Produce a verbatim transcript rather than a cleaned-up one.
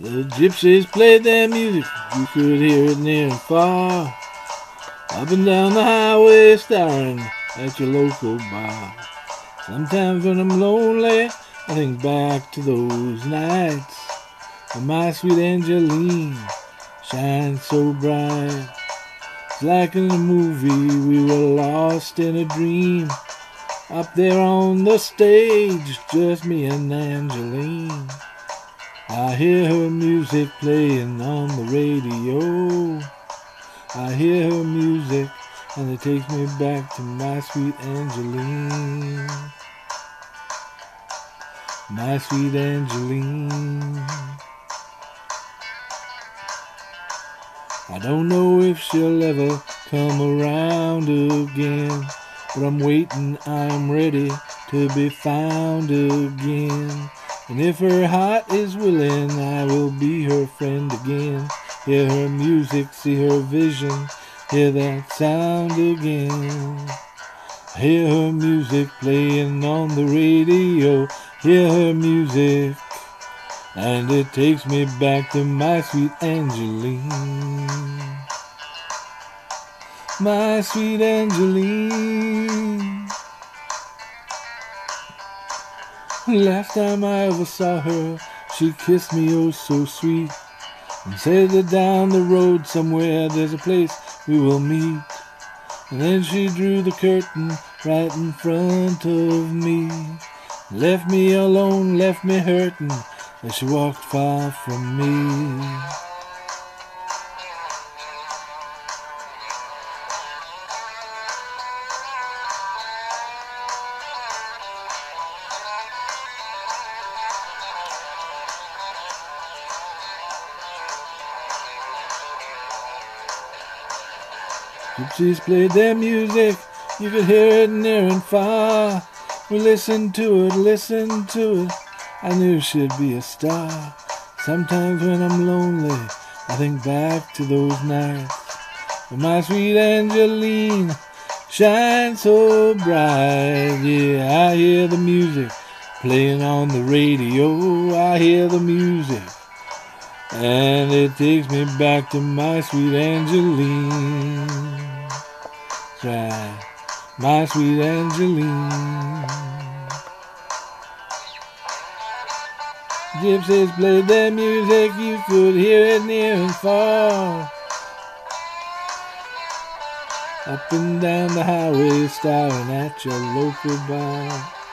The gypsies played their music, you could hear it near and far. Up and down the highway, staring at your local bar. Sometimes when I'm lonely, I think back to those nights when my sweet Angeline shines so bright. It's like in a movie, we were lost in a dream. Up there on the stage, just me and Angeline. I hear her music playing on the radio. I hear her music and it takes me back to my sweet Angeline. My sweet Angeline. I don't know if she'll ever come around again, but I'm waiting, I'm ready to be found again. And if her heart is willing, I will be her friend again. Hear her music, see her vision, hear that sound again. Hear her music playing on the radio, hear her music, and it takes me back to my sweet Angeline. My sweet Angeline. Last time I ever saw her, she kissed me oh so sweet, and said that down the road somewhere there's a place we will meet. And then she drew the curtain right in front of me, left me alone, left me hurting as she walked far from me. Gypsies played their music, you could hear it near and far. We listened to it, listened to it, I knew she'd be a star. Sometimes when I'm lonely, I think back to those nights when my sweet Angeline shines so bright. Yeah, I hear the music playing on the radio, I hear the music, and it takes me back to my sweet Angeline. That's right, my sweet Angeline. Gypsies played their music, you could hear it near and far. Up and down the highway, staring at your local bar.